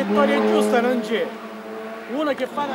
vittoria giusta non c'è. Una che fa la...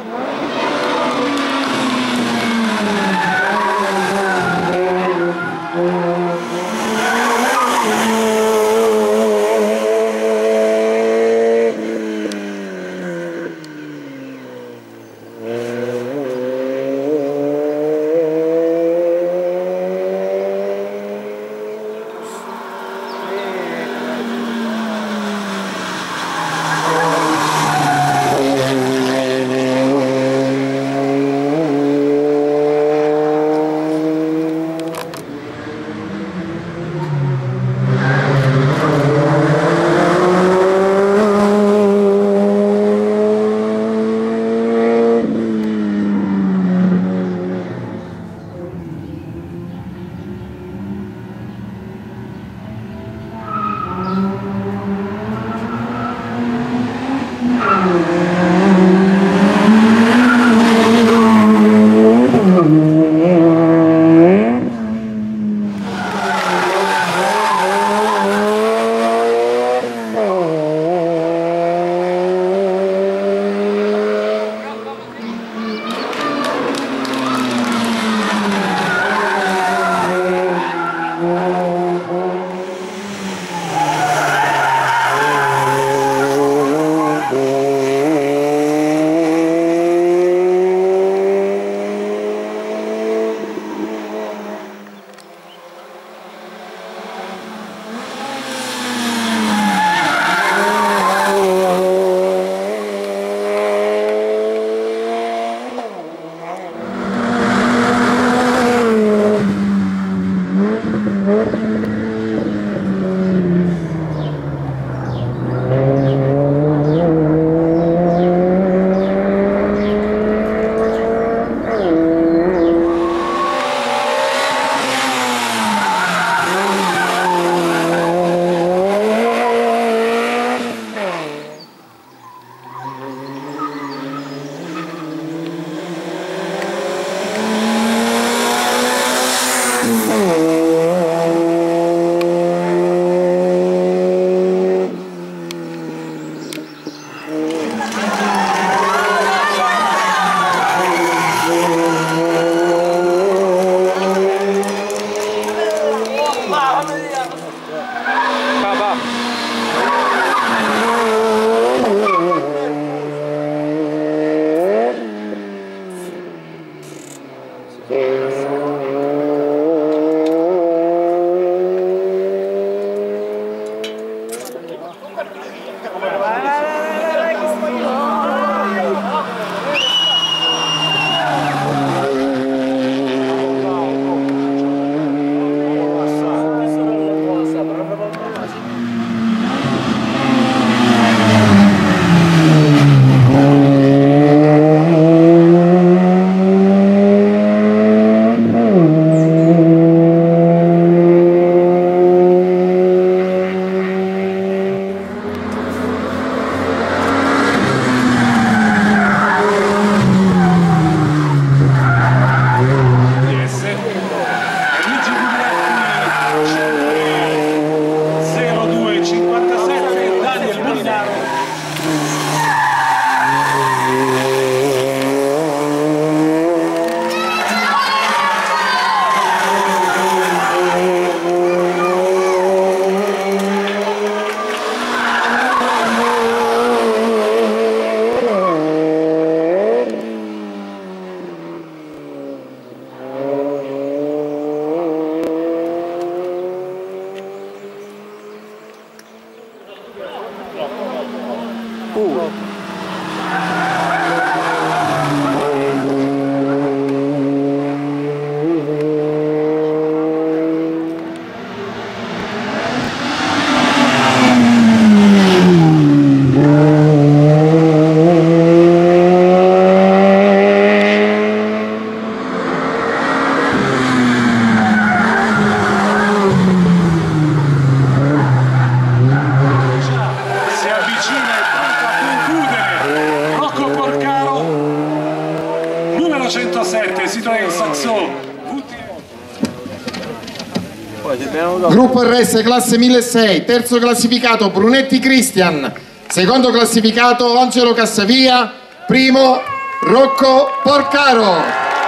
Gruppo RS classe 1600, terzo classificato Brunetti Cristian, Secondo classificato Angelo Cassavia, primo Rocco Porcaro.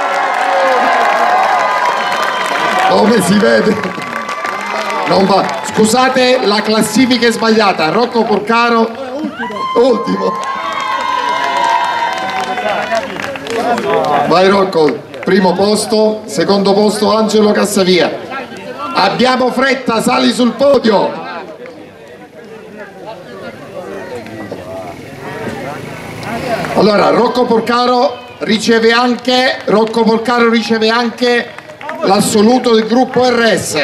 Come si vede? Non va. Scusate, la classifica è sbagliata. Rocco Porcaro ultimo. Vai Rocco, primo posto, secondo posto Angelo Cassavia. Abbiamo fretta, sali sul podio. Allora, Rocco Porcaro riceve anche l'assoluto del gruppo RS.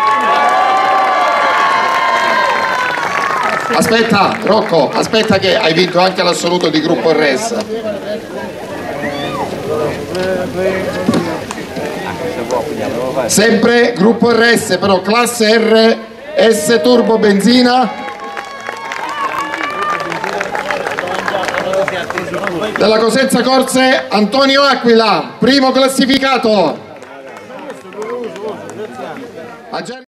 Aspetta Rocco, aspetta che hai vinto anche l'assoluto di gruppo RS. Sempre gruppo RS, però classe RS turbo benzina. Della Cosenza Corse Antonio Aquila, primo classificato.